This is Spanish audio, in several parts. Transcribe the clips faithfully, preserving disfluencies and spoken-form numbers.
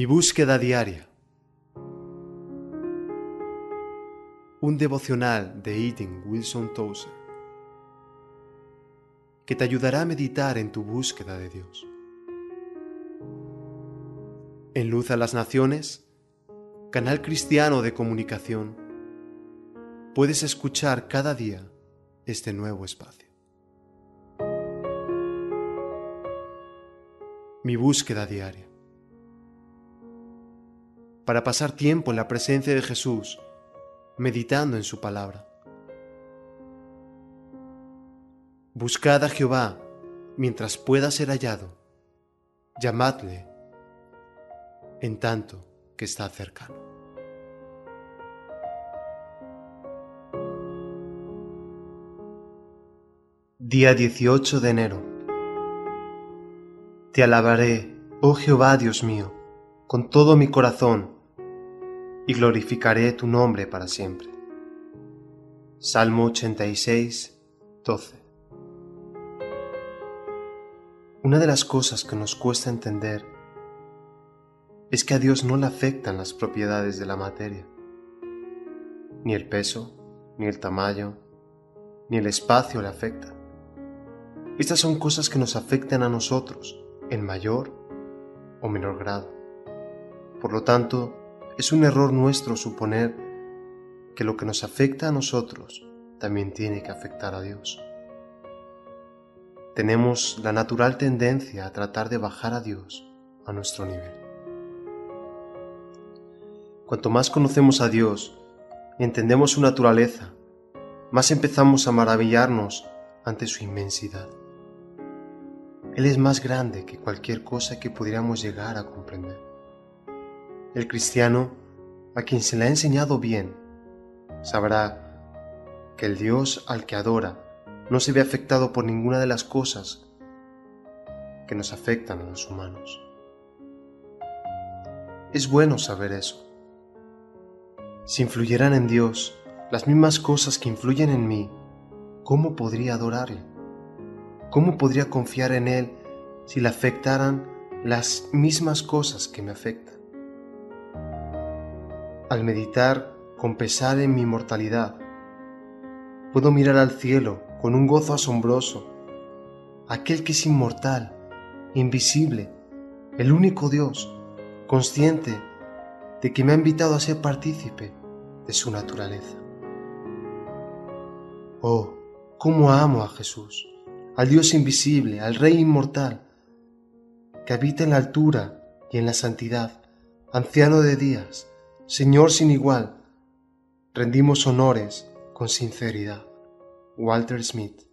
Mi búsqueda diaria. Un devocional de Eaton Wilson Tozer que te ayudará a meditar en tu búsqueda de Dios. En Luz a las Naciones, canal cristiano de comunicación, puedes escuchar cada día este nuevo espacio. Mi búsqueda diaria. Para pasar tiempo en la presencia de Jesús, meditando en su palabra. Buscad a Jehová mientras pueda ser hallado, llamadle en tanto que está cercano. Día dieciocho de enero. Te alabaré, oh Jehová Dios mío, con todo mi corazón, y glorificaré tu nombre para siempre. Salmo ochenta y seis, doce. Una de las cosas que nos cuesta entender es que a Dios no le afectan las propiedades de la materia, ni el peso, ni el tamaño, ni el espacio le afectan. Estas son cosas que nos afectan a nosotros en mayor o menor grado. Por lo tanto, es un error nuestro suponer que lo que nos afecta a nosotros también tiene que afectar a Dios. Tenemos la natural tendencia a tratar de bajar a Dios a nuestro nivel. Cuanto más conocemos a Dios y entendemos su naturaleza, más empezamos a maravillarnos ante su inmensidad. Él es más grande que cualquier cosa que pudiéramos llegar a comprender. El cristiano, a quien se le ha enseñado bien, sabrá que el Dios al que adora no se ve afectado por ninguna de las cosas que nos afectan a los humanos. Es bueno saber eso. Si influyeran en Dios las mismas cosas que influyen en mí, ¿cómo podría adorarle? ¿Cómo podría confiar en Él si le afectaran las mismas cosas que me afectan? Al meditar con pesar en mi mortalidad, puedo mirar al cielo con un gozo asombroso, aquel que es inmortal, invisible, el único Dios, consciente de que me ha invitado a ser partícipe de su naturaleza. Oh, cómo amo a Jesús, al Dios invisible, al Rey inmortal, que habita en la altura y en la santidad, anciano de días, Señor sin igual. Rendimos honores con sinceridad. Walter Smith.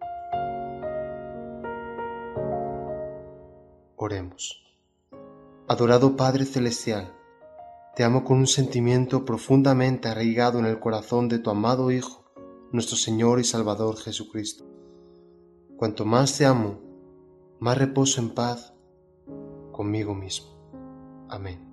Oremos. Adorado Padre Celestial, te amo con un sentimiento profundamente arraigado en el corazón de tu amado Hijo, nuestro Señor y Salvador Jesucristo. Cuanto más te amo, más reposo en paz conmigo mismo. Amén.